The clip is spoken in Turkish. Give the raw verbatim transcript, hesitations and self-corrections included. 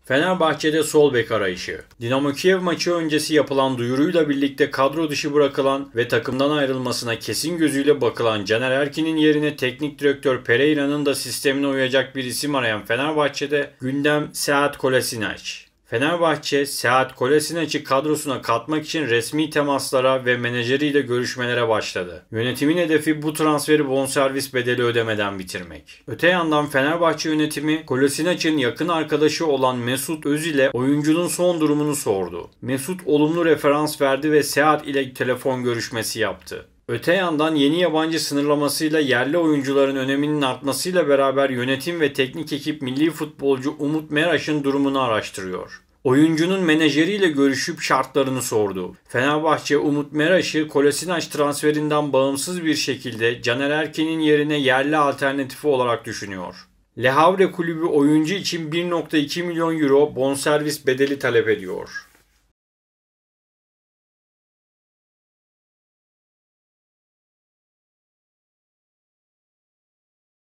Fenerbahçe'de sol bek arayışı. Dinamo Kiev maçı öncesi yapılan duyuruyla birlikte kadro dışı bırakılan ve takımdan ayrılmasına kesin gözüyle bakılan Caner Erkin'in yerine teknik direktör Pereira'nın da sistemine uyacak bir isim arayan Fenerbahçe'de gündem Sead Kolasinac. Fenerbahçe, Sead Kolasinac'ı kadrosuna katmak için resmi temaslara ve menajeriyle görüşmelere başladı. Yönetimin hedefi bu transferi bonservis bedeli ödemeden bitirmek. Öte yandan Fenerbahçe yönetimi Kolasinac'ın yakın arkadaşı olan Mesut Özil'e oyuncunun son durumunu sordu. Mesut olumlu referans verdi ve Sead ile telefon görüşmesi yaptı. Öte yandan yeni yabancı sınırlamasıyla yerli oyuncuların öneminin artmasıyla beraber yönetim ve teknik ekip milli futbolcu Umut Meraş'ın durumunu araştırıyor. Oyuncunun menajeriyle görüşüp şartlarını sordu. Fenerbahçe Umut Meraş'ı Kolasinac transferinden bağımsız bir şekilde Caner Erkin'in yerine yerli alternatifi olarak düşünüyor. Le Havre kulübü oyuncu için bir virgül iki milyon euro bonservis bedeli talep ediyor.